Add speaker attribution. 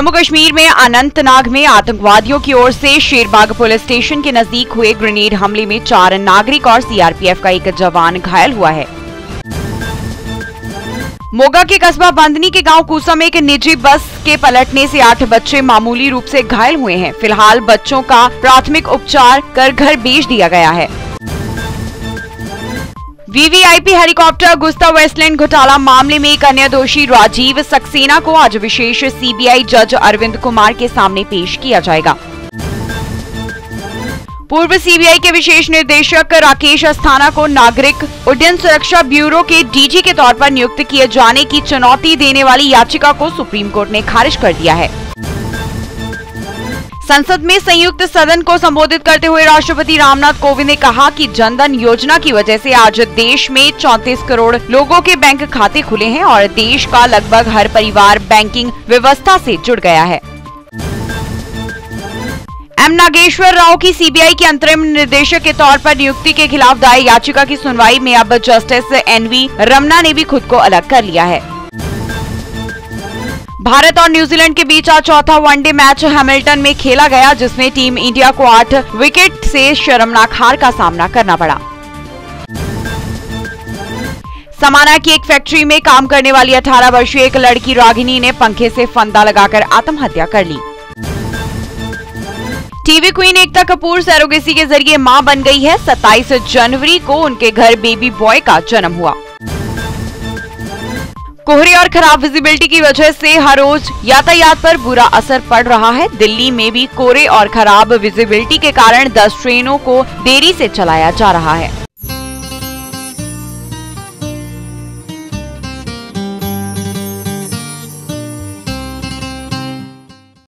Speaker 1: जम्मू कश्मीर में अनंतनाग में आतंकवादियों की ओर से शेरबाग पुलिस स्टेशन के नजदीक हुए ग्रेनेड हमले में 4 नागरिक और सीआरपीएफ का एक जवान घायल हुआ है। मोगा के कस्बा बंदनी के गांव कूसा में एक निजी बस के पलटने से 8 बच्चे मामूली रूप से घायल हुए हैं। फिलहाल बच्चों का प्राथमिक उपचार कर घर भेज दिया गया है। वीवीआईपी हेलीकॉप्टर अगुस्ता वेस्टलैंड घोटाला मामले में एक अन्य दोषी राजीव सक्सेना को आज विशेष सीबीआई जज अरविंद कुमार के सामने पेश किया जाएगा। पूर्व सीबीआई के विशेष निदेशक राकेश अस्थाना को नागरिक उड्डयन सुरक्षा ब्यूरो के डीजी के तौर पर नियुक्त किए जाने की चुनौती देने वाली याचिका को सुप्रीम कोर्ट ने खारिज कर दिया है। संसद में संयुक्त सदन को संबोधित करते हुए राष्ट्रपति रामनाथ कोविंद ने कहा कि जनधन योजना की वजह से आज देश में 34 करोड़ लोगों के बैंक खाते खुले हैं और देश का लगभग हर परिवार बैंकिंग व्यवस्था से जुड़ गया है। एम नागेश्वर राव की सीबीआई के अंतरिम निदेशक के तौर पर नियुक्ति के खिलाफ दायर याचिका की सुनवाई में अब जस्टिस एनवी रमना ने भी खुद को अलग कर लिया है। भारत और न्यूजीलैंड के बीच आज चौथा वनडे मैच हैमिल्टन में खेला गया, जिसमें टीम इंडिया को 8 विकेट से शर्मनाक हार का सामना करना पड़ा। समाना की एक फैक्ट्री में काम करने वाली 18 वर्षीय एक लड़की रागिनी ने पंखे से फंदा लगाकर आत्महत्या कर ली। TV queen Ekta Kapoor surrogacy के जरिए मां बन गई है। 27 जनवरी को उनके घर बेबी बॉय का जन्म हुआ। कोहरे और खराब विजिबिलिटी की वजह से हर रोज यातायात पर बुरा असर पड़ रहा है। दिल्ली में भी कोहरे और खराब विजिबिलिटी के कारण 10 ट्रेनों को देरी से चलाया जा रहा है।